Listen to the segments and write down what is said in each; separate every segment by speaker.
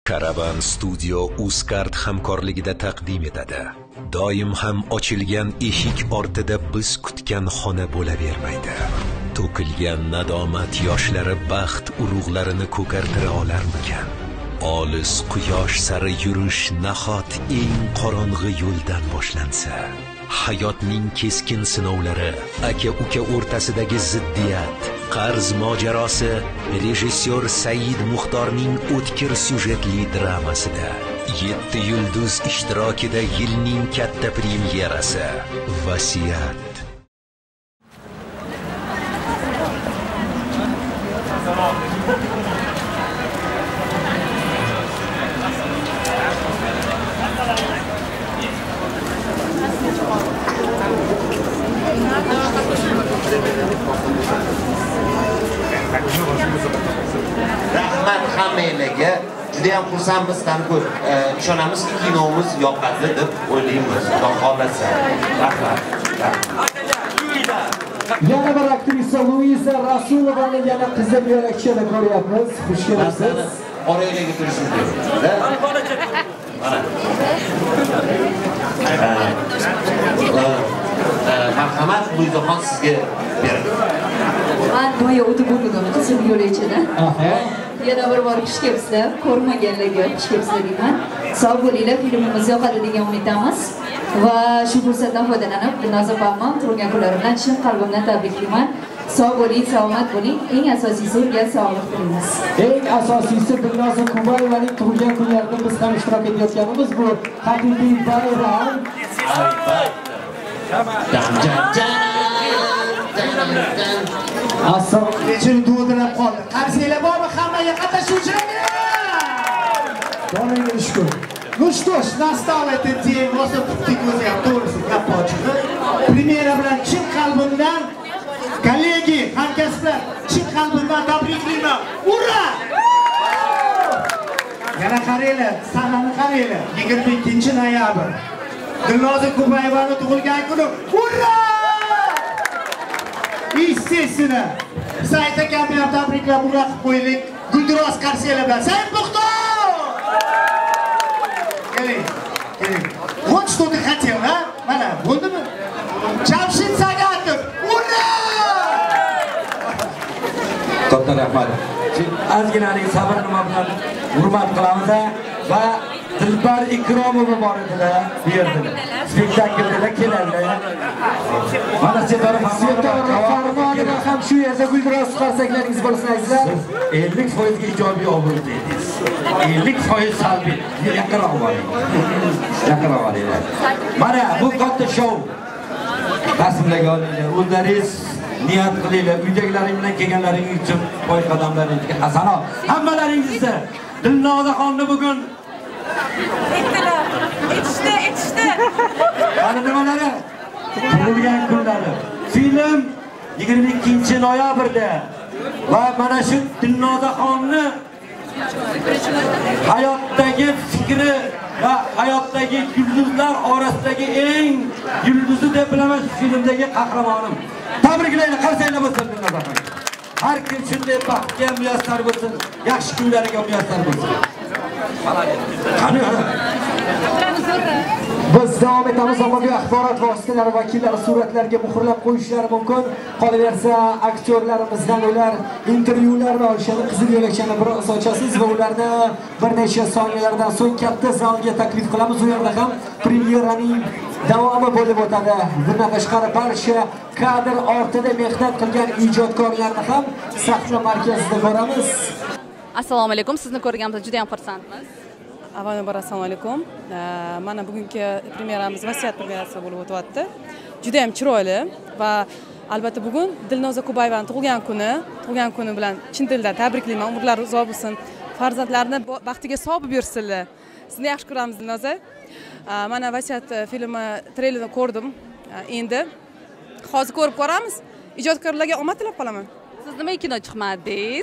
Speaker 1: Karavan Studio Uzcard hamkorligida taqdim etadi. Doim ham ochilgan eshik ortida biz kutgan xona bo'lavermaydi. To'kilgan nadomat yoshlari baxt urug'larini ko'kartira olarmikan? Olis quyosh sari yurish nahot eng qorong'i yo'ldan boshlansa? Hayotning keskin sinovlari, aka-uka o'rtasidagi ziddiyat, qarz mojarosi rejissyor Said Muxtorning o'tkir syujetli dramasida 7 yulduz ishtirokida yilning katta premyerasi Vasiyat.
Speaker 2: Rahmat hammalarga. Juda ham xursandmizdan ko'p. Ishonamizki kinomiz yoqadi deb o'ylaymiz. Xudo xolasa. Rahmat.
Speaker 3: Yana bir aktrisa Luiza Rasulovani yana qizib yo'lakchada ko'ryapmiz. Xush kelibsiz.
Speaker 2: Oraylarga turishimiz kerak. Marhamat, Luizaxon sizga beraman.
Speaker 4: Men boya o'tib o'tdim qizib yo'lakchada. Yana bir bor xush kelibsizlar. Ko'rmaganlarga xush kelibsizlar deyman. Sog' bo'linglar, filmimiz yoqadi degan umidamiz. Va shu fursatdan foydalanib, Dilnoza opamning tug'ilgan kunlaridan chin qalbimdan tabriklayman. Sog' bo'ling, salomat bo'ling. Eng asosiysi o'lgan sog'lik tilaymiz.
Speaker 3: Eng asosiysi Dilnoza Kubayevaning tug'ilgan kunlarida biz ham ishtirok etayotganimiz bu haqiqiy bayram. Assalomu alaykum. To'ldirib qoldi. Qarsanglar bormi hammaga qatnashuvchilarga? Donaga shukr. Ну что ж, настал этот день, просто птикозя, to'g'risi gap ochig'i. Premyera bilan chin qalbimdan kollegi, hamkasblar, chin qalbimdan tabriklayman. Ura! Yana qaranglar, sahnani qaranglar. 22-noyabr. Dilnoza Kubayevaning tug'ilgan kuni. Ura! Естественно, Said akamni ham tabriklab uraqib qo'yaylik. Guldiroz qarsanglar bilan. Said Muxtor! Keling. Вот что ты хотел, а? Mana, bo'ldimi? Jamshid Sagatov. Ura!
Speaker 5: Katta rahmat. Ozginalik sabr nima bilan hurmat qilamiz va Dilbar Ikromova bor edilar, bu yerda. Spektaklda keladilar. Mana Setora Farmonova ham shu yerda guldiroz qarsaklaringiz bo'lsin azizlar. 50% ijobiy obro' dedingiz. 50% salbiy. Yaqinroq bo'ling. Yaqinroq bo'linglar. Mana bu katta shou. Rasmlarga olinglar. O'zlaringiz niyat qilinglar. Uydagilaring bilan kelganlaringiz uchun qo'y qadamlaringizga hasanot. Hammalaringizni Dilnozaxonni bugun etishdi. Mana nimalari? Tug'ilgan kunlari. Film 22-noyabrda va mana shu Dilnozaxonni hayotdagi fikri va hayotdagi yulduzlar orasidagi eng yulduzi deb bilaman shu filmdagi qahramonim. Tabriklaylar, qarsanglar bo'lsin Dilnozaxon. Har kim shunday baxtga muyassar bo'lsin, yaxshi kunlariga muyassar bo'lsin.
Speaker 3: Biz davom etamiz. Ommaviy axborot vositalari vakillari suratlarga muhrlab qo'yishlari mumkin. Qolaversa, aktyorlarimizdan ular intervyularni olishadi. Qizil yo'lakchani biroz ochasiz va ularni bir necha soniyalardan so'ng katta zalga taklif qilamiz. U yerda ham premyeraning davomi bo'lib o'tadi. Bundan tashqari barcha kadr ortida mehnat qilgan ijodkorlarni ham sahna markazida ko'ramiz.
Speaker 6: Assalomu alaykum. Sizni ko'rganimizda juda ham xursandmiz.
Speaker 7: Avvalambor assalomu alaykum. Mana bugungi premyeramiz Vasiyat premyerasi bo'lib o'tyapti. Juda ham chiroyli va albatta bugun Dilnoza Kubayevaning tug'ilgan kuni bilan chin dildan tabriklayman. Umrlari uzoq bo'lsin. Farzandlarini baxtiga sog' bersinlar. Sizni yaxshi ko'ramiz Dilnoza. Mana Vasiyat filmi treylerini ko'rdim. Endi hozir ko'rib ko'ramiz. Ijodkorlarga omad tilab qolaman.
Speaker 6: Siz nima kino chiqmadingiz?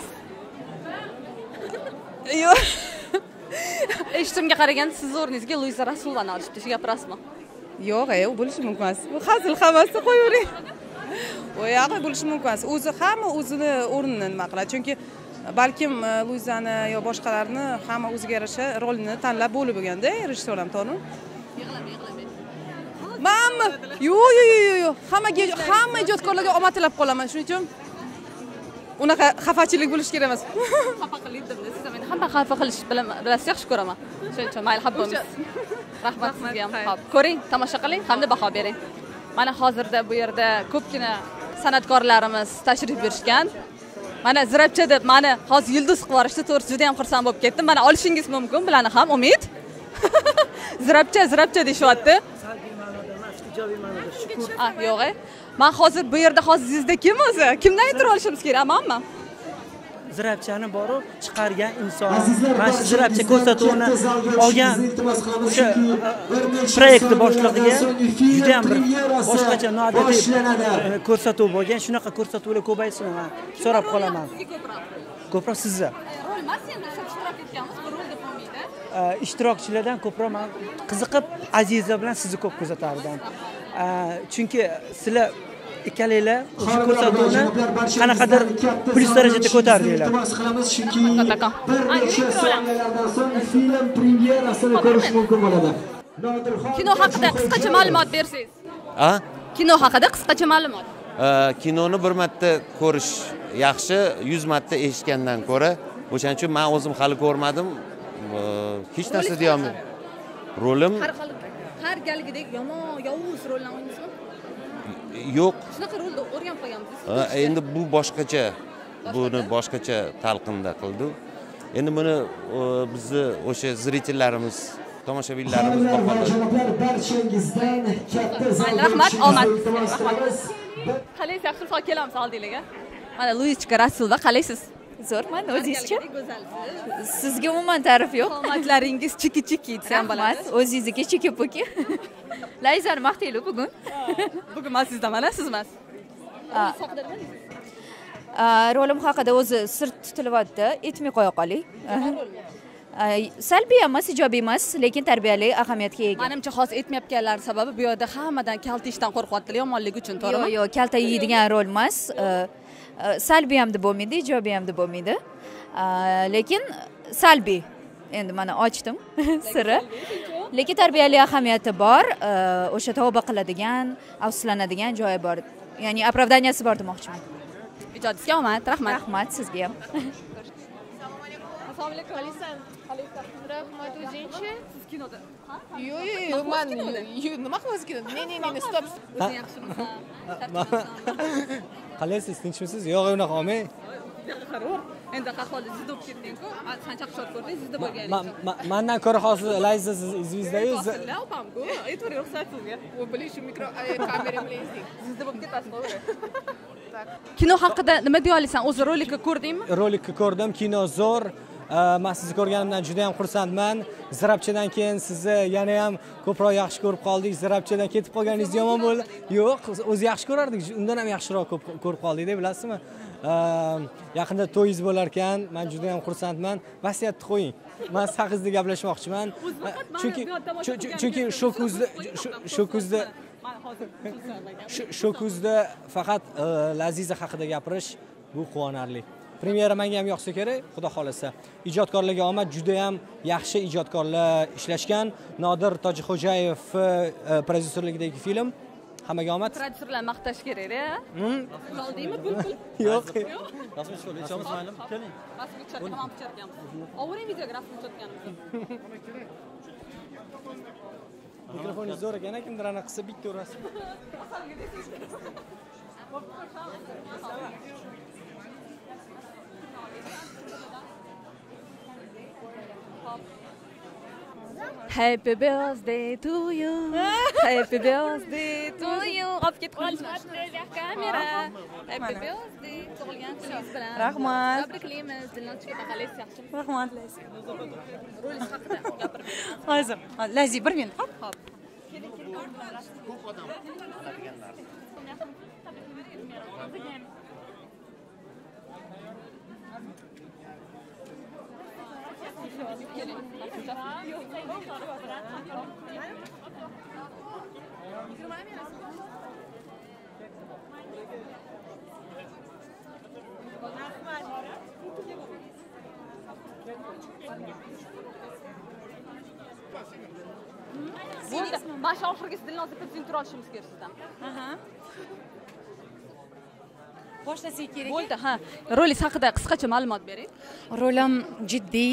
Speaker 7: Yo'q.
Speaker 6: Eshitishimga qaraganda siz o'rningizga Luiza Rasulovani olishibdi. Shu gapirasizmi?
Speaker 7: Yo'q, u bo'lishi mumkin emas. Bu hazil hammasi qo'yavering. O'yaqa bo'lishi mumkin emas. O'zi hamma o'zini o'rnini nima qiladi. Chunki balkim Luizani yo boshqalarni hamma o'ziga yarasha rolni tanlab bo'lib bo'lganda, rejissyor ham to'g'rimi? Mamma, yo. Hamma ijodkorlarga omad tilab qolaman. Shuning uchun unaqa xafachilik bo'lish kerak emas. Xafa qildim. Siz meni hamma xafa qilish bilasiz, yaxshi ko'raman. Shuning uchun mayli, habbamiz. Rahmat sizga ham. Xo'p, ko'ring, tomosha qiling hamda baho bering. Mana hozirda bu yerda ko'pgina san'atkorlarimiz tashrif buyurishgan. Mana Zirabcha deb meni hozir yulduz qilib yuborishdi, to'g'risi juda ham xursand bo'lib ketdim. Mana olishingiz mumkin, bularni ham Umid. Zirabcha deyapti. Ijobiy ma'noda shukur. Yo'q. Men hozir bu yerda sizda kim o'zi? Kimdan aytib olishimiz kerak, amanmi?
Speaker 8: Zirabchani borib chiqargan inson. Mana shu Zirabcha ko'rsatuvini olgan o'sha proyektni boshlig'iga juda ham bir boshqacha noodatiy ko'rsatuv bo'lgan. Shunaqa ko'rsatuvlar ko'paysin, men so'rab qolaman. Ko'proq sizga. Rol emas, endi ishtirok etganmiz, bu rol deb bo'lmaydi. Ishtirokchilardan ko'proq men qiziqib, Aziza bilan sizni ko'p kuzatardim. Chunki sizlar ikkalanglar o'sha ko'rsatuvni qanaqadir plyus darajada ko'tardinglar.
Speaker 3: Film premyerasini ko'rish mumkin bo'ladi.
Speaker 6: Kino haqida qisqacha ma'lumot bersangiz. Kino haqida qisqacha ma'lumot.
Speaker 2: Kinoni bir marta ko'rish yaxshi, 100 marta eshitgandan ko'ra. O'shaning uchun men o'zim hali ko'rmadim. Hech narsa deya olmayman. Rolim
Speaker 6: har galgidek yomon, yovuz rolni o'ynaysizmi?
Speaker 2: Yo'q.
Speaker 6: Shunaqa rolni o'rganib qolganmiz.
Speaker 2: Endi bu boshqacha, buni boshqacha talqinda qildi. Endi buni bizni o'sha zritellarimiz, tomoshabinlarimiz baholadi.
Speaker 3: Barchangizdan katta
Speaker 6: rahmat, omad. Qalaysiz, yaxshi soat kelamiz oldingizga. Mana Luichka Rasulova, qalaysiz?
Speaker 4: Zo'rman, o'zingizchi? Sizga umuman ta'rif yo'q.
Speaker 6: Qomatlaringiz chiki-chiki desam bo'ladi.
Speaker 4: O'zingizga chiki-puki. Layzani maqtaylik bugun.
Speaker 6: Bugun men sizdan, mana siz emas.
Speaker 4: Rolim haqida o'zi sir tutilyapti. Aytmay qo'ya qoling. Salbiy emas, ijobiy emas, lekin tarbiyali ahamiyatga ega.
Speaker 6: Menimcha hozir aytmayotganlar sababi bu yerda hammadan kaltishdan qo'rqyaptilar, yomonlik uchun, to'g'rimi?
Speaker 4: Yo'q, kalta yeydigan rol emas. Salbiy ham deb bo'lmaydi, ijobiy ham deb bo'lmaydi. Lekin salbiy. Endi mana ochdim siri. Lekin tarbiyali ahamiyati bor, o'sha tavba qiladigan, afsuslanadigan joyi bor. Ya'ni оправданияsi bor demoqchiman.
Speaker 6: Ijodingizga omad, rahmat.
Speaker 4: Rahmat sizga ham.
Speaker 6: Assalomu alaykum. Rahmat, o'zingchi? Siz kinoda.
Speaker 9: Yo'q, men nima qilyapsiz kinoda? Ne, stop.
Speaker 6: O'zing yaxshimisan?
Speaker 8: Qalaysiz, tinchmisiz? Yo'q, unaqa olmang.
Speaker 6: Qaror. Endi qaholi zidda bo'lib ketding-ku. Qancha qishor ko'rdingiz, zidda bo'lganingiz.
Speaker 8: Mendan ko'ra hozir Layza izvizdayu.
Speaker 6: Opam-ku, aytver ruxsat sizga.
Speaker 9: U bilish mikro kamera bilan izlang.
Speaker 6: Zidda bo'lib ketasiz, to'g'ri. Kino haqida nima deya olasan? O'zi rolikni ko'rdingmi?
Speaker 8: Rolikni ko'rdim, kino zo'r. Men sizni ko'rganimdan juda ham xursandman. Zirabchadan keyin sizni yana ham ko'proq yaxshi ko'rib qoldik. Zirabchadan ketib qolganingiz yomon bo'ldi. Yo'q, o'zi yaxshi ko'rardik. Undan ham yaxshiroq ko'rib qoldik-da, bilasizmi? Yaqinda to'yingiz bo'lar ekan. Men juda ham xursandman. Vasiyatni qo'ying. Men saqizda gaplashmoqchiman. Chunki shu kuzda faqat Laziza haqida gapirish bu quvonarli. Premyera menga ham yoqsa kerak, xudo xolasa. Ijodkorlarga omad, juda ham yaxshi ijodkorlar ishlashgan. Nodir Tojixo'jayev prodyuserligidagi film. Hammaga omad.
Speaker 6: Prodyuserlar maqtash kerak-da. Oldingmi pul?
Speaker 8: Yo'q.
Speaker 6: Rasmiy cho'lchamiz mayli. Keling. Rasmiy cho'lcham ham picharganmiz. Overing videografni cho'tganmiz.
Speaker 8: Mikrofoningiz zo'r ekan, kimdir ana qilsa bitta urasiz.
Speaker 6: Happy birthday to you. Happy birthday to you. Olib ketib qolishmas. Kamera. Happy birthday tug'ilgan kuningiz bilan.
Speaker 7: Rahmat.
Speaker 6: Tabriklaymiz. Dilnochka qalaysiz, yaxshimi?
Speaker 7: Rahmat.
Speaker 6: Rolingiz haqida gapirib bering.
Speaker 7: Hozir. Lazi 1 minut.
Speaker 6: Hop.
Speaker 2: Ko'p odam qiladiganlar.
Speaker 6: bo'ldi mana shu oxirgisi Dilnoza qizning tura olishimiz kerak sizdan.
Speaker 7: Boshlasak kerak.
Speaker 6: Bo'ldi, ha. Rolingiz haqida qisqacha ma'lumot bering.
Speaker 7: Rolim jiddiy,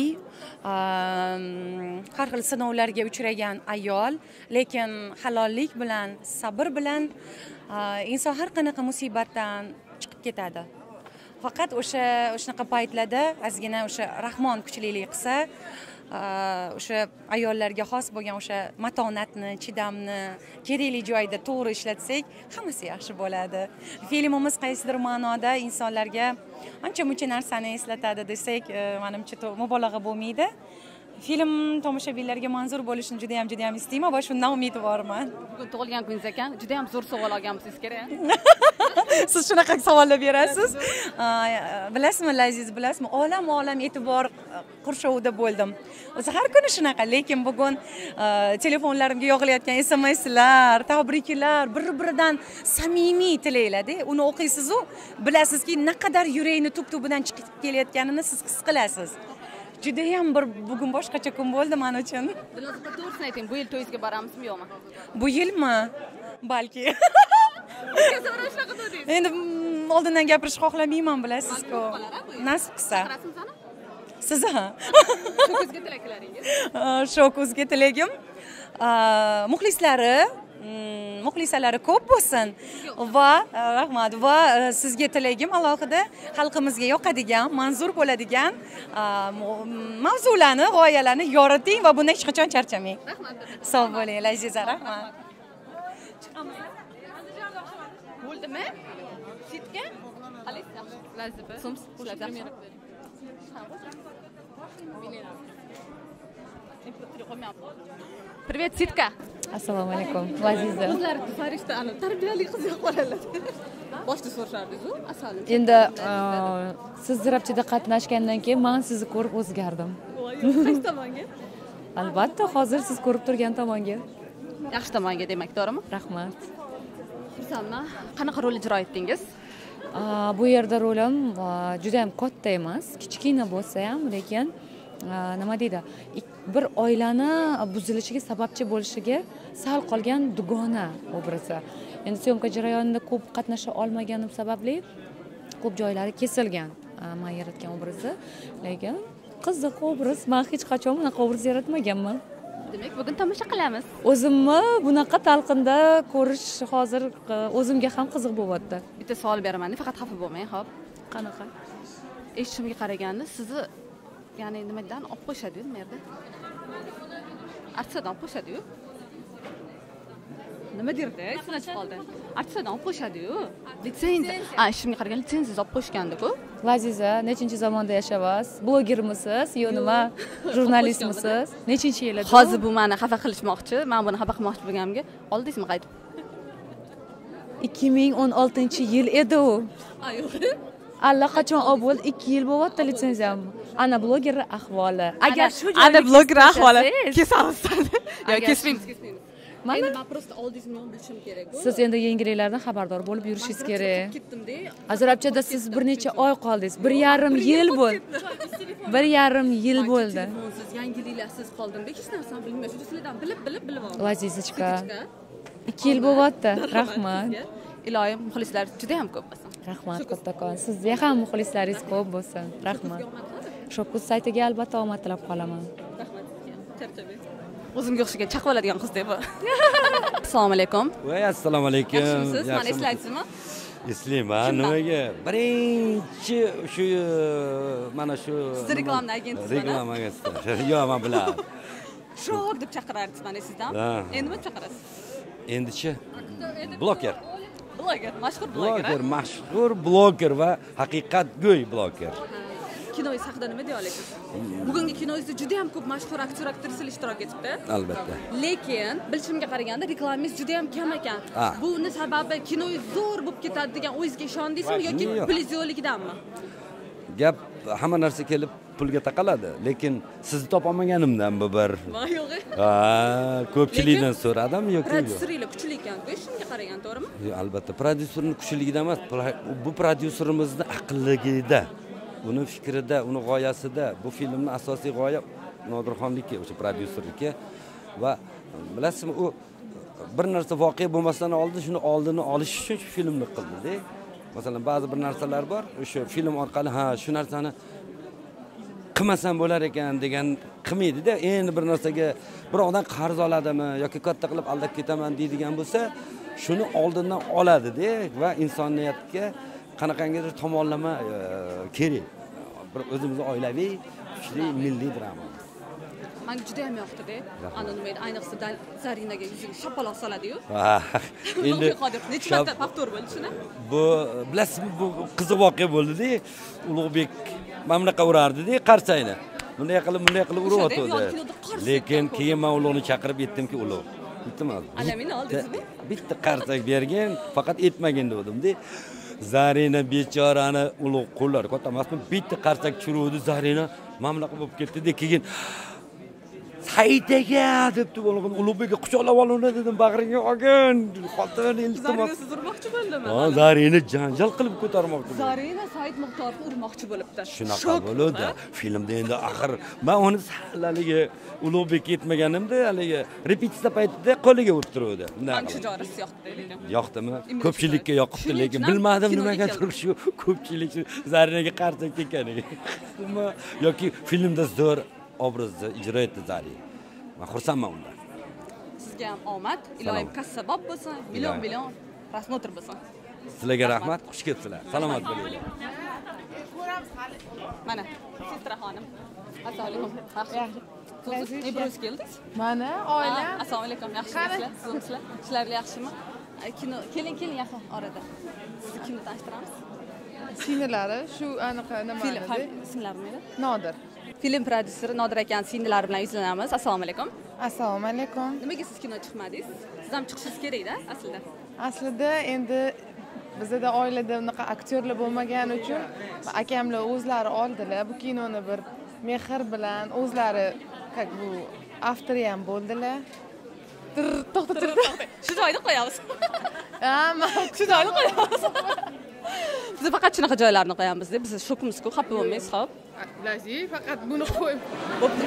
Speaker 7: har xil sinovlarga uchragan ayol, lekin halollik bilan, sabr bilan inson har qanaqa musibatdan chiqib ketadi. Faqat o'shaqa paytlarda ozgina o'sha Rahmon kuchlilik qilsa, o'sha ayollarga xos bo'lgan o'sha matonatni, chidamni kerakli joyda to'g'ri ishlatsak, hammasi yaxshi bo'ladi. Filmimiz qaysidir ma'noda insonlarga ancha-muncha narsani eslatadi desak, menimcha mubolag'a bo'lmaydi. Film tomoshabinlarga manzur bo'lishini juda ham istayman va shundan umidvorman.
Speaker 6: Bugun tug'ilgan kuningiz ekan, juda ham zo'r savol olganmisiz kerak.
Speaker 7: Siz shunaqa savollar berasiz. Bilasizmi, Laziz, bilasizmi? Olam e'tibor qurshovida bo'ldim. O'zi har kuni shunaqa, lekin bugun telefonlarimga yog'ilayotgan SMSlar, tabriklar, bir-biridan samimiy tilaklar-da. Uni o'qiysiz-ku, bilasizki, naqadar yurakni tub-tubidan chiqib kelayotganini siz his qilasiz. Juda ham bugun boshqacha kun bo'ldi men uchun.
Speaker 6: Dilnoza, to'g'risini ayting, bu yil to'yingizga boramizmi yo'qmi?
Speaker 7: Bu yilmi? Balki. Endi oldindan gapirishni xohlamayman, bilasiz-ku. Nasib qilsa. Siz ha?
Speaker 6: Shu kuzga tilaklaringiz?
Speaker 7: Shu kuzga tilagim muxlisalari ko'p bo'lsin va rahmat, va sizga tilagim alohida xalqimizga yoqadigan, manzur bo'ladigan mavzularni, g'oyalarni yoriting va bundan hech qachon charchamang.
Speaker 6: Rahmat.
Speaker 7: Sog' bo'ling, Aziza, rahmat.
Speaker 6: Bo'ldimi? Sitka? Alisa. Laziba. Sums. Привет, Sitka.
Speaker 10: Assalomu alaykum, Laziza.
Speaker 6: Qizlar farishta, tarbiyali qiz yo'qoladi. Boshda so'rashardingiz-ku, asal.
Speaker 10: Endi siz zirapchida qatnashgandan keyin men sizni ko'rib o'zgardim.
Speaker 6: Qaysi tomonga?
Speaker 10: Albatta, hozir siz ko'rib turgan tomonga.
Speaker 6: Yaxshi tomonga demak, to'g'rimi?
Speaker 10: Rahmat.
Speaker 6: Xursandman. Qanaqa rol ijro etdingiz?
Speaker 10: Bu yerda rolim juda ham katta emas, kichkina bo'lsa ham, lekin nima deydi, bir oilani buzilishiga sababchi bo'lishiga sal qolgan dugona obrazi. Endi syomka jarayonida ko'p qatnasha olmaganim sababli ko'p joylari kesilgan men yaratgan obrazi, lekin qiziq obraz. Men hech qachon bunaqa obraz yaratmaganman.
Speaker 6: Demak, bugun tomosha qilamiz.
Speaker 10: O'zimni bunaqa talqinda ko'rish hozir o'zimga ham qiziq bo'lyapti.
Speaker 6: Bitta savol beraman, faqat xafa bo'lmang, xo'p?
Speaker 10: Qanaqa?
Speaker 6: Eshitishimga qaraganda, sizni ya'ni nimadan olib qo'yishadi-yu, bu yerda? Artisadan olib qo'yishadi-yu. Nima derdi? Esimdan chiqib qoldi. Artisadan olib qo'yishadi-yu. Litsenziya. Eshitishimga qaraganda litsenziyangizni olib qo'yishgandi-ku.
Speaker 10: Laziza, nechinchi zamonda yashayapsiz? Blogermisiz, yo nima? Jurnalistmisiz? Nechinchi yilda?
Speaker 6: Hozir bu meni xafa qilishmoqchi. Men buni xafa qilmoqchi bo'lganimga oldingizmi qaytib?
Speaker 10: 2016-yil edi u.
Speaker 6: Yo'q.
Speaker 10: Allaqachon bo'ldi, 2 yil bo'lyapti litsenziyam. Ana bloger ahvoli.
Speaker 6: Agar shu joyda bloger ahvoli kesamizdan. Yo'q, kesmaymiz. Endi men просто oldingizmi bilishim kerak-ku.
Speaker 10: Siz endi yangiliklardan xabardor bo'lib yurishingiz kerak.
Speaker 6: Ketdim-da.
Speaker 10: Azrabchada siz bir necha oy qoldingiz. 1,5 yil bo'ldi. 1,5 yil bo'ldi.
Speaker 6: Siz yangiliklarsiz qoldim-da, hech narsani bilmayman. Shu sizlardan bilib oldim.
Speaker 10: Lazizachiqa. 2 yil bo'lyapti. Rahmat.
Speaker 6: Iloyim, muxlislar juda ham ko'p bo'lsin.
Speaker 10: Rahmat kattakon. Sizga ham muxlislaringiz ko'p bo'lsin. Rahmat. Shopkuz saytiga albatta omad tilab qolaman.
Speaker 6: Rahmat sizga. Charchabing. O'zimga o'xshagan chaqib oladigan qiz deb. Assalomu alaykum.
Speaker 11: Voy, assalomu alaykum.
Speaker 6: Yaxshimisiz? Meni eslaysizmi?
Speaker 11: Eslayman. Nimaga? Birinchi shu mana shu
Speaker 6: siz reklama agentisiz.
Speaker 11: Reklama agentisi. Yo'q, men bilaman.
Speaker 6: Shok deb chaqirardingiz meni sizdan. Endi nima chaqirasiz?
Speaker 11: Endichi bloger.
Speaker 6: Mashhur bloger.
Speaker 11: Mashhur bloger va haqiqatgo'y bloger.
Speaker 6: Kinoyingiz haqida nima deya olasiz? Bugungi kinoyingizda juda ham ko'p mashhur aktyor aktrisalar ishtirok etibdi.
Speaker 11: Albatta.
Speaker 6: Lekin bilishimga qaraganda reklamangiz juda ham kam ekan. Buni sababi kinoyingiz zo'r bo'lib ketadi degan o'yingizga ishondingizmi yoki pulingiz yo'qligidanmi?
Speaker 11: Gap hamma narsa kelib pulga taqaladi, lekin sizni topolmaganimdan bu bir.
Speaker 6: Yo'q.
Speaker 11: Ko'pchilikdan so'radim yoki yo'q.
Speaker 6: Produserlar kuchli ekan-ku, shunga qaragan, to'g'rimi?
Speaker 11: Albatta, prodyuserning kuchligidan emas, bu prodyuserimizning aqlligida, uni fikrida, uni g'oyasida. Bu filmning asosiy g'oya Nodirxonniki, o'sha prodyuserligi va bilasizmi, u bir narsa voqea bo'lmasdan oldin shuni oldini olish uchun shu filmni qildi-da. Masalan, ba'zi bir narsalar bor, o'sha film orqali shu narsani qilmasam bo'lar ekan degan qilmaydi-da. Endi bir narsaga bir odam qarz oladimi yoki katta qilib aldab ketaman deydigan bo'lsa, shuni oldindan oladi-da va insoniyatga qanaqangidir tomonlama kerak. Bir o'zimizni oilaviy, kuchli milliy drama.
Speaker 6: Menga juda ham yoqdi-da. Ana nima edi, ayniqsa Zarinaga yuziga shapaloq soladi-yu.
Speaker 11: Endi
Speaker 6: necha marta faktor bo'ldi shuni?
Speaker 11: Bu bilasizmi, bu qiziq voqea bo'ldi-da. Ulug'bek mana bunaqa urardi-da qarsayni. Bunday qilib uryapti. Lekin keyin men uloqni chaqirib aytdimki, uloq. Iltimos.
Speaker 6: Alamini oldingizmi?
Speaker 11: Bitta qarsak bergin, faqat etmagin dedim-da. Zarina bechorani uloq qo'llar, katta emasmi? Bitta qarsak churuvdi Zarina, mana bunaqa bo'lib ketdi-da, keyin Saydaga debdi bo'lgan Ulug'bekga quchoqlab oluvdi dedim, bag'ringga olgin. Xotin iltimos.
Speaker 6: Zarina siz urmoqchi bo'ldimi?
Speaker 11: Zarina janjal qilib ko'tarmoqchi.
Speaker 6: Zarina Said Muxtorovni urmoqchi bo'libdi.
Speaker 11: Shunaqa bo'ldi. Filmda endi axir men uni haligi Ulug'bek yetmaganimda, haligi repetitsiya paytida qo'liga urib turuvdi.
Speaker 6: Men shijoatsi yoqdi lekin.
Speaker 11: Yoqdimi? Ko'pchilikka yoqibdi, lekin bilmadim nimaga turib shu ko'pchilik Zarinaga qarsak ekaniga. Yoki filmda zo'r obrazda ijro etdi Zarina. Men xursandman undan.
Speaker 6: Sizga ham omad, iloyim kassabob bo'lsin, million prosmotr bo'lsin.
Speaker 11: Sizlarga rahmat, xush kelibsizlar. Salomat bo'linglar.
Speaker 6: Mana, Sitra xonim. Assalomu alaykum. Yaxshi. Ibroz keldingiz?
Speaker 9: Mana, oila.
Speaker 6: Assalomu alaykum. Yaxshimisizlar? Sizlar? Ishlar yaxshimi? Kino, keling yaqin orada. Sizni kimni tanishtiramiz?
Speaker 9: Singlari shu aniqa nima edi?
Speaker 6: Ismlarimi edi?
Speaker 9: Nodir.
Speaker 6: Film prodyuseri Nodir aka singlari bilan yuzlanamiz. Assalomu alaykum.
Speaker 9: Assalomu alaykum.
Speaker 6: Nimaga siz kino chiqmadingiz? Siz ham chiqishingiz kerak-da aslida.
Speaker 9: Aslida endi bizda oilada unaqa aktyorlar bo'lmagani uchun akamlar o'zlari oldilar bu kinoni bir mehr bilan o'zlari как bu avtori ham bo'ldilar. To'xta.
Speaker 6: Shu joyda qo'yamiz.
Speaker 9: Shu joyda qo'yamiz.
Speaker 6: Biz faqat shunaqa joylarni qo'yamiz-da. Biz shokimizku, xafa bo'lmaysiz, xo'p?
Speaker 9: Bilasizki, faqat buni qo'yib.
Speaker 6: Bo'pti.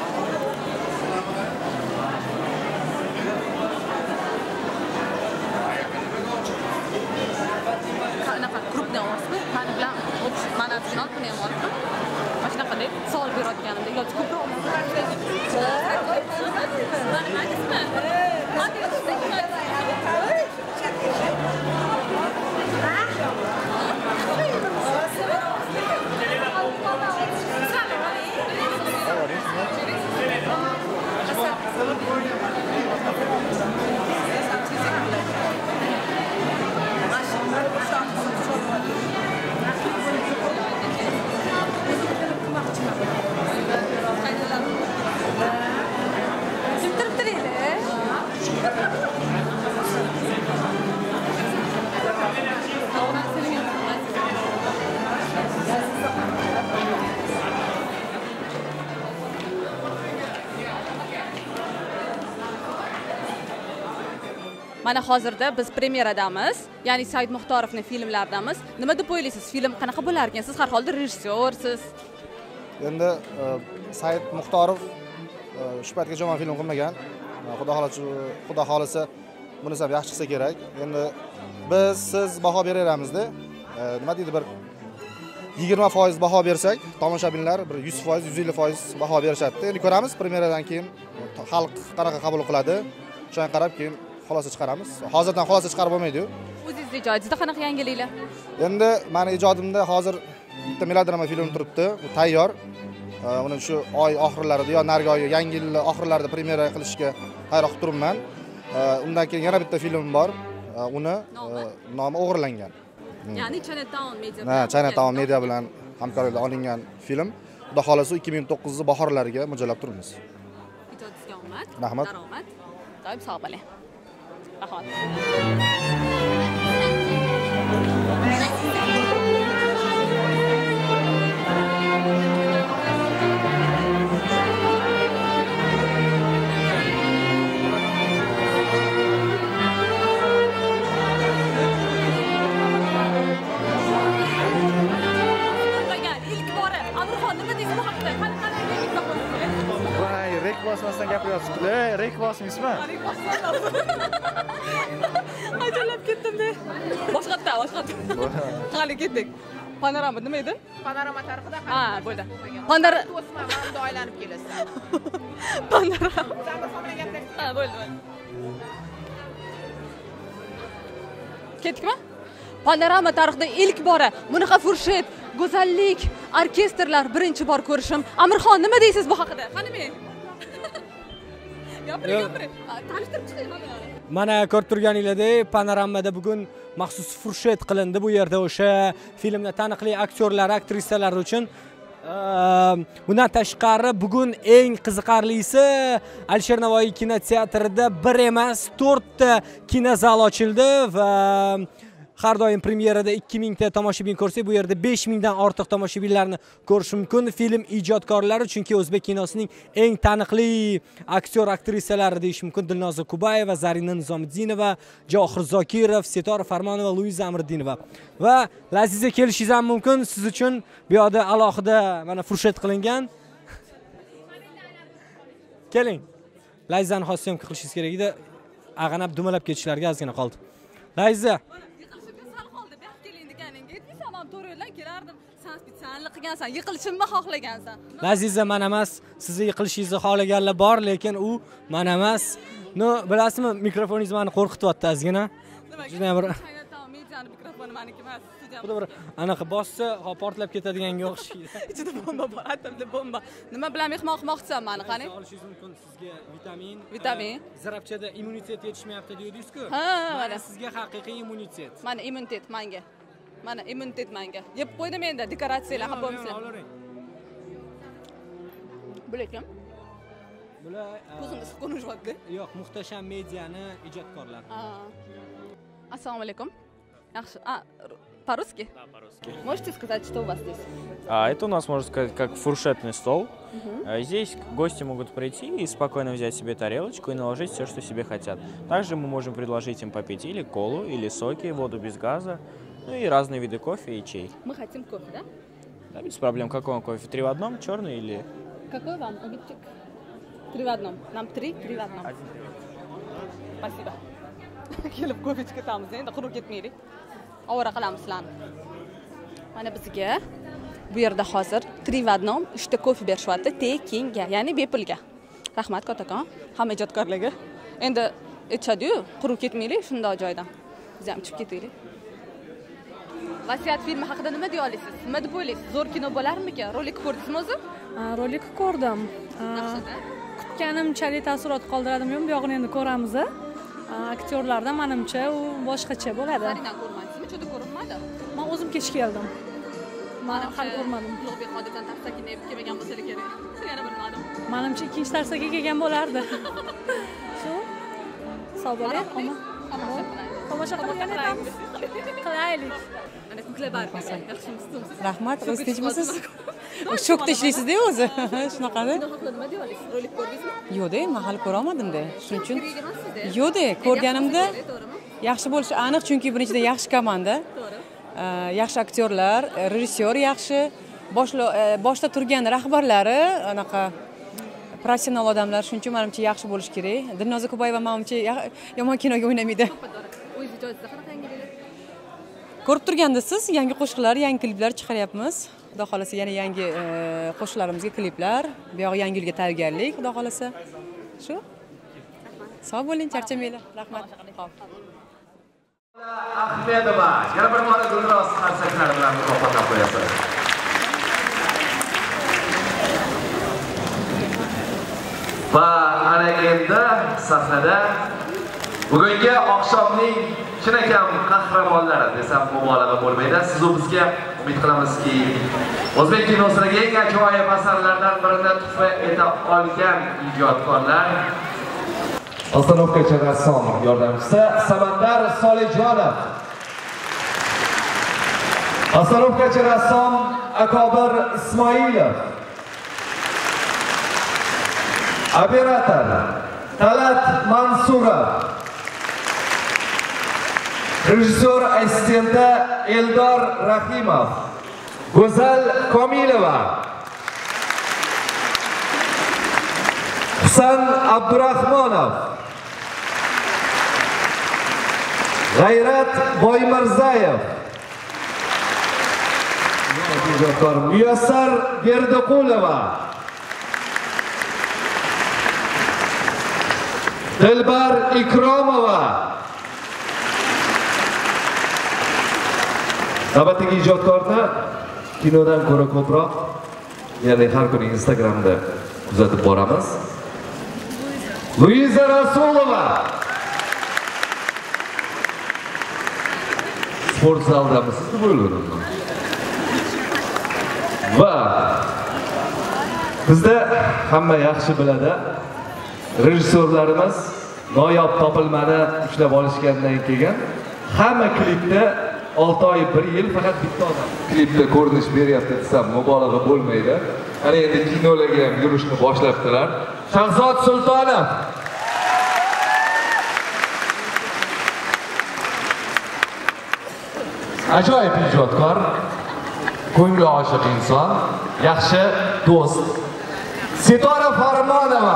Speaker 6: Qanaqa grupdan olasizmi? Men bilan mana final kuni ham oldim. Mana shunaqa deb savol berayotganimda yoki ko'proq Mana hozirda biz premyeradamiz, ya'ni Said Muxtorovning filmlaridamiz. Nima deb o'ylaysiz? Film qanaqa bo'lar ekan? Siz har holda rejissyorsiz.
Speaker 12: Endi Said Muxtorov shu paytgacha yomon film qilmagan. Xudo xolisa bunisi ham yaxshi chiqsa kerak. Endi siz baho beraveramizda. Nima deydi, bir 20% baho bersak, tomoshabinlar bir 100%, 150% baho berishadi. Endi ko'ramiz premyeradan keyin xalq qanaqa qabul qiladi. Shunga qarab keyin xulosa chiqaramiz. Hozirdan xulosa chiqarib bo'lmaydi-ku.
Speaker 6: O'zingizning ijodingizda qanaqa yangiliklar?
Speaker 12: Endi meni ijodimda hozir bitta melodrama film turibdi, bu tayyor. Uni shu oy oxirlarida yo nargi oy yangi yil oxirlarida premyera qilishga tayyor turibman. Undan keyin yana bitta film bor. Uni nomi o'g'irlangan.
Speaker 6: Ya'ni Chinatown Media.
Speaker 12: Chinatown Media bilan hamkorlikda olingan film. Xudo xolasa 2009 bahorlariga mo'ljallab turibmiz.
Speaker 6: Ijodingizga omad,
Speaker 12: rahmat.
Speaker 6: Daromad. Doim sog' bo'ling. Rahmat.
Speaker 13: orqasidan gapiryapsiz. Rek bosmaysizmi?
Speaker 7: Ajallab ketdim-da. Boshqatda. Hali ketdik. Panorama nima edi?
Speaker 9: Panorama tarixida
Speaker 7: ha, bo'ldi. Panorama
Speaker 9: to'sma aylanib kelasiz.
Speaker 7: Panorama. Ha, bo'ldi. Ketdikmi? Panorama tarixida ilk bora bunaqa furshat, go'zallik, orkestrlar birinchi bor ko'rishim. Amirxon, nima deysiz bu haqida? Qani men? Gapiring. Tanishtirib chiqing mana.
Speaker 14: Mana ko'rib turganingizdek, panoramada bugun maxsus furshat qilindi bu yerda o'sha filmda taniqli aktyorlar, aktrisalar uchun. Bundan tashqari bugun eng qiziqarlisi Alisher Navoiy kinoteatrida 1 emas 4 ta kinozal ochildi va har doim premyerada 2000 ta tomoshabin ko'rsak, bu yerda 5000 dan ortiq tomoshabinlarni ko'rish mumkin. Film ijodkorlari, chunki o'zbek kinosining eng taniqli aktyor, aktrisalari deyish mumkin. Dilnoza Kubayeva, Zarina Nizomiddinova, Johir Zokirov, Setora Farmonova, Luiza Amirdinova. Va Laziza kelishingiz ham mumkin. Siz uchun bu yerda alohida mana furshat qilingan. Keling. Lazizani xossam qilishingiz kerak edi. Ag'anab dumalab ketishlariga ozgina qoldi. Laziza
Speaker 7: qilgansan, yiqilishimni xohlagansan.
Speaker 14: Laziza, men emas, sizni yiqilishingizni xohlaganlar bor, lekin u men emas. No, bilasizmi, mikrofoningiz meni qo'rqityapti ozgina. Juda ham bir
Speaker 7: mikrofoni meniki emas.
Speaker 14: Xudo bir anaqa bossa, portlab ketadiganga o'xshaydi.
Speaker 7: Ichida bomba bor, atamda bomba. Nima bilan mehmon qilmoqchisan meni, qani?
Speaker 14: Olishingiz mumkin sizga
Speaker 7: vitamin.
Speaker 14: Zirapchada immunitet yetishmayapti deydi-ku.
Speaker 7: Ha,
Speaker 14: mana sizga haqiqiy immunitet.
Speaker 7: Mana immunitet menga. Mana immunitet menga. Yeb qo'ydim endi dekoratsiyalar qilib bo'lsin. Bular
Speaker 14: Bular
Speaker 7: ko'zingiz ko'rinyapti.
Speaker 14: Yo'q, Muhtasham mediani ijodkorlari.
Speaker 7: Assalomu alaykum. Yaxshi. По-русски?
Speaker 15: Да, по-русски.
Speaker 7: Можете сказать, что у вас здесь?
Speaker 15: Это у нас, можно сказать, как фуршетный стол. Здесь гости могут прийти и спокойно взять себе тарелочку и наложить все, что себе хотят. Также мы можем предложить им попить или колу, или соки, воду без газа, ну и разные виды кофе и чай.
Speaker 7: Мы хотим кофе, да?
Speaker 15: Да, без проблем. Какой вам кофе? 3 в одном, черный или...
Speaker 7: Какой вам, обидчик? 3 в одном. Нам 3 в одном.
Speaker 15: 1 3.
Speaker 7: Спасибо. Kelib ko'p ichib ketamiz, endi quruq ketmaylik. Ovora qilamiz sizlarni. Mana bizga bu yerda hozir 3 в одном 3 ta kofe berishyapti, tekinga, ya'ni bepulga. Rahmat kattakon, hamma ijodkorlarga. Endi ichadi-yu, quruq ketmaylik shunday joydan. Biz ham ichib ketaylik. Vasiyat filmi haqida nima deya olasiz? Nima deb o'ylaysiz? Zo'r kino bo'larmikan? Rolik ko'rdingizmi o'zi?
Speaker 16: Rolik ko'rdim. Kutganimchalik taassurot qoldiradimi? Bu yog'ini endi ko'ramiz. Aktyorlardan menimcha u boshqacha bo'ladi.
Speaker 7: Zaridan ko'rmadingizmi? Cho'da ko'rinmadi.
Speaker 16: Men o'zim kech keldim. Men hali ko'rmadim.
Speaker 7: Ulug'bek Xodimdan tarsaki deb kelmagan bo'lsa kerak. Yana bilmadim.
Speaker 16: Menimcha ikkinchi tarsaki kelgan bo'lardi. Shu. Sog' bo'ling, tomosha qilgan edamiz. Qilaylik.
Speaker 7: Mana ko'klar bor. Yaxshimisiz?
Speaker 17: Rahmat, o'z tinchmisiz? Shokda ishlaysizda o'zi. Shunaqada.
Speaker 7: Nima deya olasiz? Rolik ko'rdingizmi?
Speaker 17: Yo'q-da, men hali ko'ra olmadim-da. Shuning uchun yo'q-da, ko'rganimda yaxshi bo'lishi aniq, chunki buning ichida yaxshi komanda, yaxshi aktyorlar, rejissyor yaxshi, boshda turgan rahbarlari anaqa professional odamlar, shuning uchun menimcha yaxshi bo'lish kerak. Dilnoza Kubayeva menimcha yomon kinoga o'ynamaydi.
Speaker 7: O'zingiz ijozatda qanaqa yangiliklar?
Speaker 17: Ko'rib turgandasiz, yangi qo'shiqlar, yangi kliplar chiqaryapmiz. Xudo xolasa yana yangi qo'shiqlarimizga kliplar, bu yoq yangi yilga tayyorgarlik, xudo xolasa. Shu. Sog' bo'ling, charchamanglar. Rahmat. Xo'p.
Speaker 18: Ahmedova, yana bir bora Gulroz qarsaklari bilan mukofotlab qo'yasiz. Va ana endi sahnada bugungi oqshomning chinakam qahramonlari desam mubolag'a bo'lmaydi. Siz bizga umid qilamizki, o'zbek kinosidagi eng ajoyib asarlardan birini tuhfa eta olgan ijodkorlar Ostanovkachi rassom yordamchisi Samandar Solijonov, Ostanovkachi rassom Akobir Ismoilov, operator Talat Mansurov, rejissyor assistenti Eldor Rahimov, Go'zal Komilova,
Speaker 19: Husan Abdurahmonov, G'ayrat Boymirzayev, Muyassar Berdiqulova, Dilbar Ikromova. Navbatdagi ijodkorni kinodan ko'ra ko'proq, ya'ni har kuni Instagramda kuzatib boramiz. Luiza Rasulova. Sport zaldamisiz deb o'yladim. Va bizda hamma yaxshi biladi, rejissyorlarimiz noyob topilmani ushlab olishgandan keyin hamma klipda 6 oy 1 yil faqat bitta odam klipda ko'rinish beryapti desam mubolag'a bo'lmaydi. Ana endi kinolarga ham yurishni boshlabdilar. Shahzod Sultonov. Ajoyib ijodkor, ko'ngli oshiq inson, yaxshi do'st. Sitora Farmonova.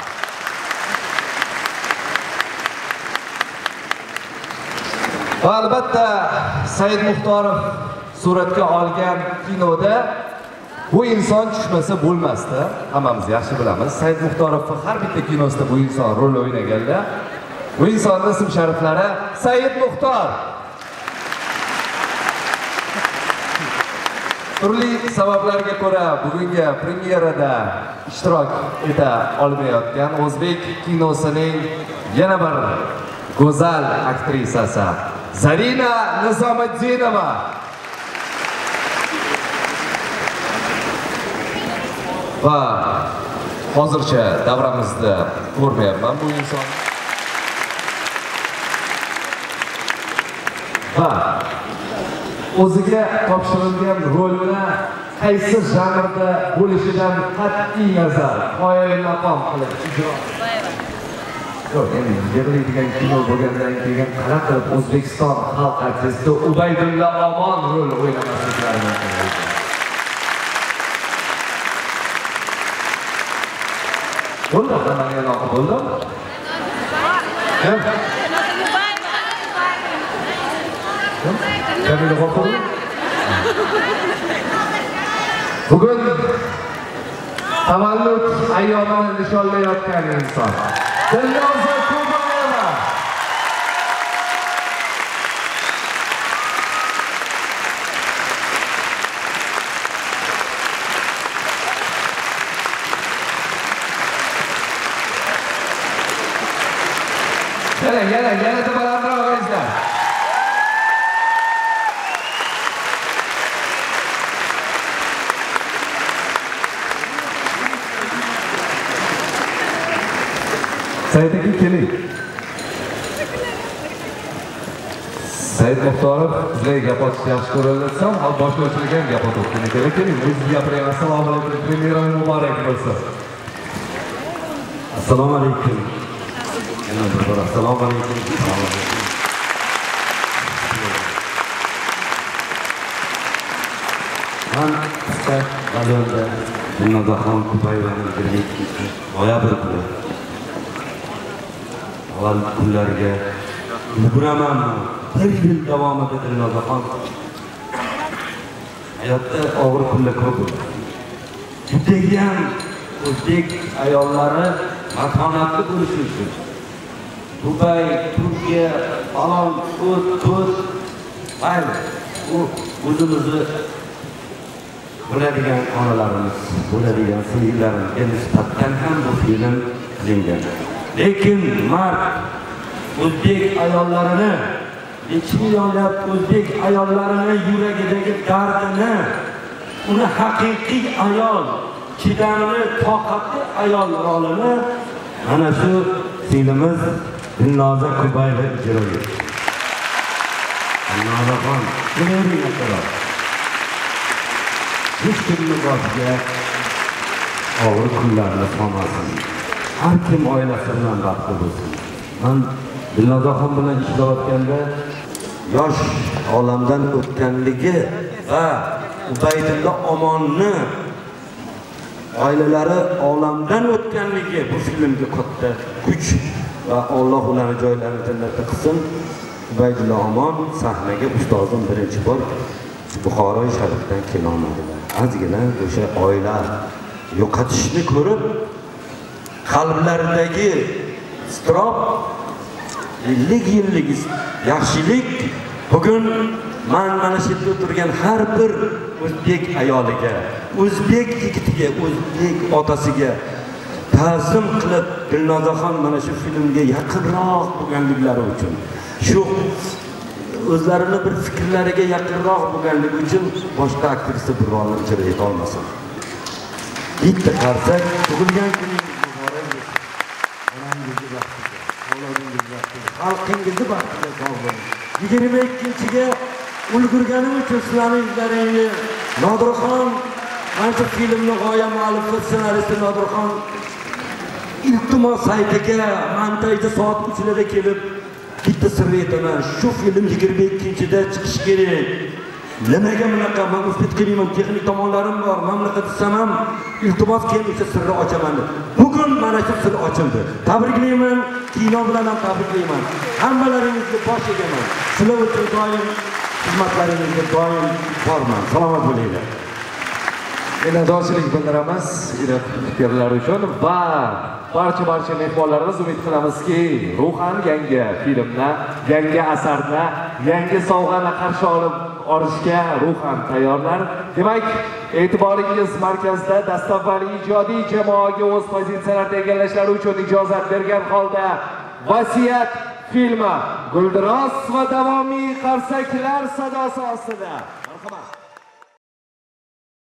Speaker 19: Va albatta Said Muxtorov suratga olgan kinoda bu inson tushmasa bo'lmasdi. Hammamiz yaxshi bilamiz. Said Muxtorov har bitta kinosida bu inson rol o'ynaganlar. Bu insonning ism shariflari Said Muxtor. Turli sabablarga ko'ra bugungi premyerada ishtirok eta olmayotgan o'zbek kinosining yana bir go'zal aktrisasi Zarina Nizomiddinova. Va hozircha davramizda ko'rmayapman bu inson. Va o'ziga topshirilgan rolni qaysi janrda bo'lishidan qat'iy nazar qoyil maqom qilib ijro. Yo'q, endi yig'laydigan kino bo'lgandan keyin qanaqa qilib O'zbekiston xalq artisti Ubaydulla Omon rol o'ynamasliklari mumkin. Bo'ldi, hammaga aloqa bo'ldi. Bugun tavallud ayyomini nishonlayotgan inson Dilnoza Kubayeva. Yana balandroq ovozda. Said aka keling. Said Muxtorov bizga gap otish yaxshi ko'radigan, hal boshlovchilarga ham gap otib kerak. Keling, o'zingiz gapiring. Assalomu alaykum. Premyera muborak bo'lsin. Assalomu alaykum. Yana bir bor assalomu alaykum. Men qisqa g'azalda Dilnozaxon Kubayevaning noyabr kuni avval kunlarga yuguraman. 1 yil davomida Dilnozaxon hayotda og'ir kunlar ko'p bo'ldi. Judayam o'zbek ayollari matonatli bo'lishi uchun Dubay, Turkiya, falon, to'rt mayli, u o'zimizni bo'ladigan onalarimiz, bo'ladigan sevgilarimizga nisbatan ham bu film qilingan. Lekin mard o'zbek ayollarini, necha millionlab o'zbek ayollarini yuragidagi dardini, uni haqiqiy ayol, chidamli, toqatli ayol rolini mana shu filmimiz Dilnoza Kubayeva ijro etdi. Dilnozaxon Kubayeva qiladi. Hech kimning boshiga og'ir kunlarni qolmasin. Har kim oilasi bilan baxtli bo'lsin. Men Dilnozaxon bilan ishlayotganda yosh olamdan o'tganligi va Ubaydulla Omonni
Speaker 11: oilalari olamdan o'tganligi bu filmga katta kuch va Alloh ularni joylarini jannatda qilsin. Ubaydulla Omon sahnaga ustozim birinchi bor Buxoro sharifdan kelolmadilar. Ozgina o'sha oila yo'qotishni ko'rib qalblaridagi iztirob 50 yillik yaxshilik bugun mana shu yerda o'tirgan har bir o'zbek ayoliga, o'zbek yigitiga, o'zbek otasiga ta'zim qilib Dilnozaxon mana shu filmga yaqinroq bo'lganliklari uchun, shu o'zlarini bir fikrlariga yaqinroq bo'lganligi uchun boshqa aktrisa bir rolni ijro eta olmasin. Bitta qarsak tug'ilgan kuningiz muborak bo'lsin. Onangizni baxtiga, avlodingizni baxtiga, xalqingizni baxtiga sog' bo'ling. 22-ga ulgurganim uchun sizlarning izlaringizni Nodirxon, mana shu filmning g'oya muallifi, ssenaristi Nodirxon iltimos saytiga montajda soat 3larda kelib bitta sir aytaman. Shu film 22-da chiqish kerak. Nimaga bunaqa men o'zbek qilayman, texnik tomonlarim bor. Mamlakat desam ham iltimos keyin o'sha sirni ochaman. Bugun mana shu sir ochildi. Tabriklayman, kino bilan ham tabriklayman. Hammalaringizni bosh egaman. Sizlar uchun doim xizmatlaringizga doim borman. Salomat bo'linglar.
Speaker 19: Minnatdorchilik bildiramiz iliq fikrlar uchun va barcha mehmonlarimiz umid qilamizki, ruhan yangi filmni, yangi asarni, yangi sovg'ani qarshi olishga ruhan tayyorlar. Demak, e'tiboringiz markazda dastavval ijodiy jamoaga o'z pozitsiyalarini egallashlari uchun ijozat bergan holda Vasiyat filmi guldiroz va davomiy qarsaklar sadosi ostida. Marhamat.